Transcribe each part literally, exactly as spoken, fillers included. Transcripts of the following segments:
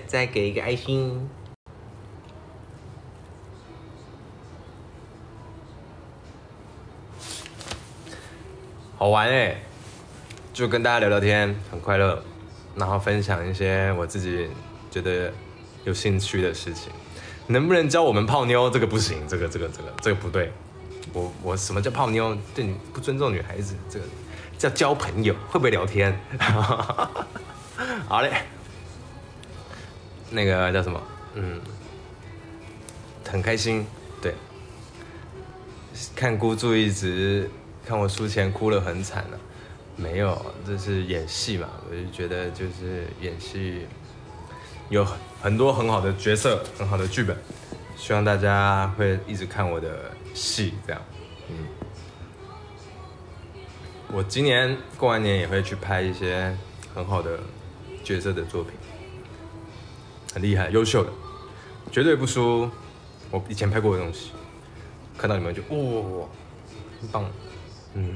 再给一个爱心。好玩哎、欸，就跟大家聊聊天，很快乐，然后分享一些我自己觉得有兴趣的事情。能不能教我们泡妞？这个不行，这个这个这个这个不对。我我什么叫泡妞？对你不尊重女孩子，这个叫交朋友，会不会聊天？好嘞，那个叫什么？嗯，很开心。对，看孤注一掷，看我输钱哭了很惨了。没有，这是演戏嘛，我就觉得就是演戏有很多很好的角色，很好的剧本，希望大家会一直看我的戏，这样。嗯，我今年过完年也会去拍一些很好的角色的作品，很厉害、优秀的，绝对不输我以前拍过的东西。看到你们就哇、哦，很棒，嗯。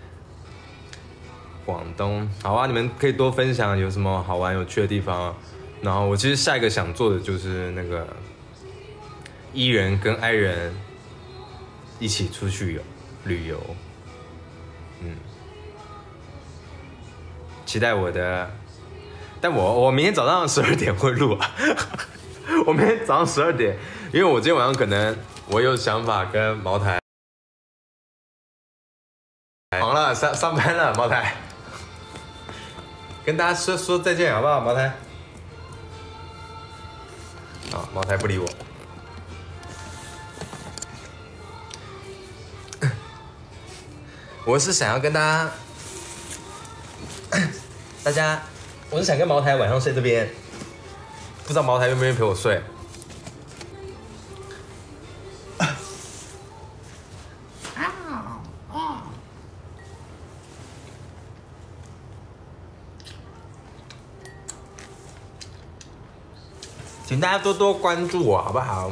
广东好啊，你们可以多分享有什么好玩有趣的地方啊。然后我其实下一个想做的就是那个 E 人跟 I 人一起出去游旅游，嗯，期待我的。但我我明天早上十二点会录啊，我明天早上十二点，因为我今天晚上可能我有想法跟茅台忙了，上上班了，茅台。跟大家说说再见好不好，茅台？啊，茅台不理我。我是想要跟大家，大家，我是想跟茅台晚上睡这边，不知道茅台愿不愿意陪我睡？请大家多多关注我，好不好？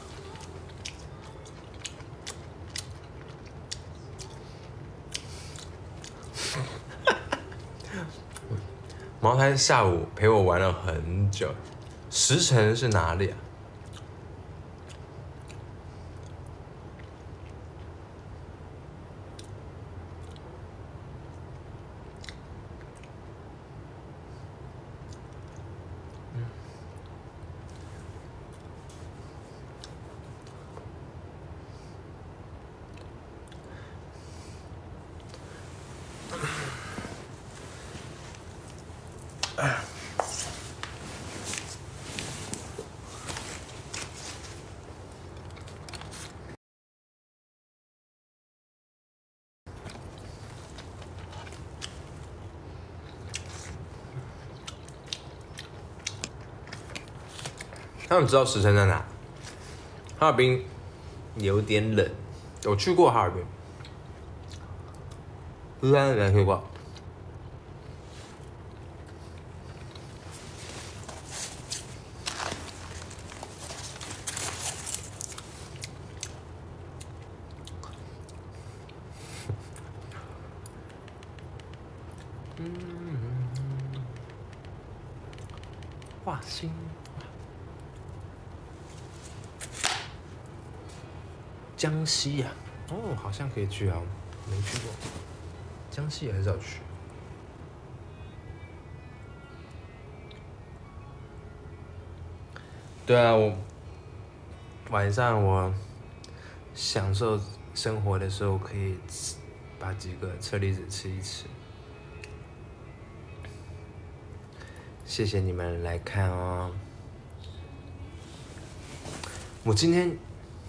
茅台下午陪我玩了很久，石城是哪里啊？他们知道石城在哪？哈尔滨有点冷，我去过哈尔滨，庐山没去过。嗯，华兴。江西啊，哦，好像可以去啊，没去过。江西很少去。对啊，我晚上我享受生活的时候，可以把几个车厘子吃一吃。谢谢你们来看哦。我今天。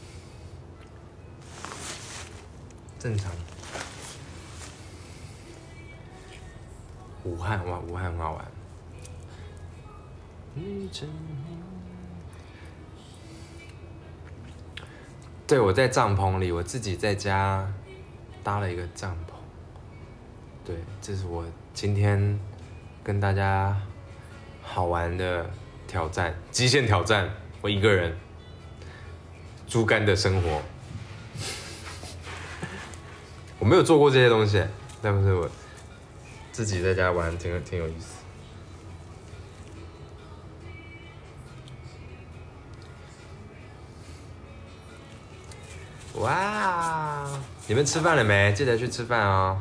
正常。武汉哇，武汉很好玩。对，我在帐篷里，我自己在家搭了一个帐篷。对，这是我今天跟大家好玩的挑战，极限挑战，我一个人猪肝的生活。我没有做过这些东西，但是我自己在家玩挺挺有意思。 哇，你们吃饭了没？记得去吃饭哦。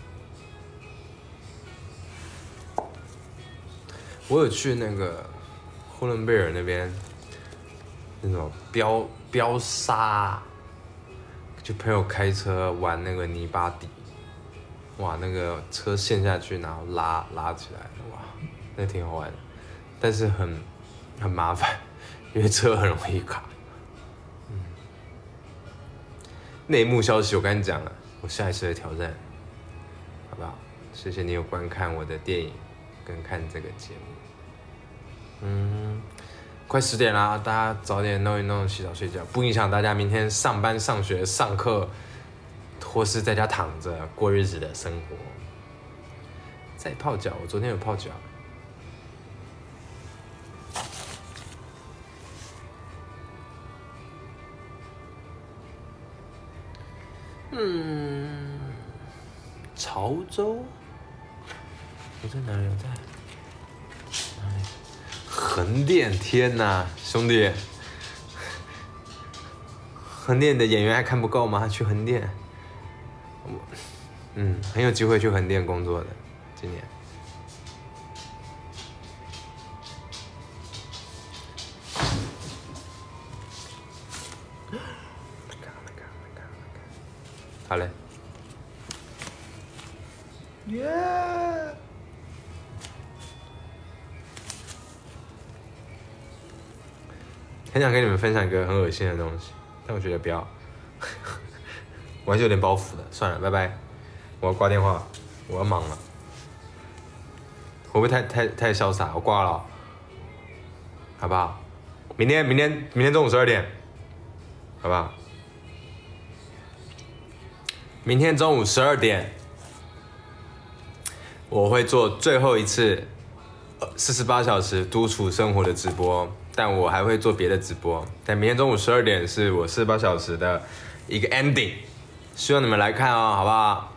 我有去那个呼伦贝尔那边，那种飙飙沙，就朋友开车玩那个泥巴底，哇，那个车陷下去，然后拉拉起来，哇，那挺好玩的，但是很很麻烦，因为车很容易卡。嗯，内幕消息我跟你讲了，我下一次的挑战，好不好？谢谢你有观看我的电影跟看这个节目。嗯，快十点啦，大家早点弄一弄，洗澡睡觉，不影响大家明天上班、上学、上课，或是在家躺着过日子的生活。再泡脚，我昨天有泡脚。嗯，潮州，我在哪里？我在哪里？横店，天哪，兄弟，横店的演员还看不够吗？去横店，嗯，很有机会去横店工作的，今年。好嘞。耶、yeah ！很想跟你们分享一个很恶心的东西，但我觉得不要，我还是有点包袱的。算了，拜拜，我要挂电话，我要忙了。会不会太太太潇洒？我挂了，好不好？明天明天明天中午十二点，好不好？明天中午十二点，我会做最后一次四十八小时独处生活的直播，但我还会做别的直播。但明天中午十二点是我四十八小时的一个 ending， 希望你们来看哦，好不好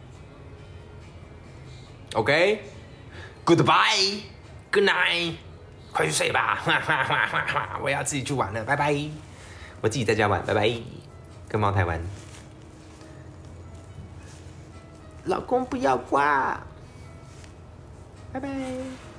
？OK，Goodbye，Good night， 快去睡吧，我要自己去玩了，拜拜。我自己在家玩，拜拜，跟猫台玩。老公不要挂，拜拜。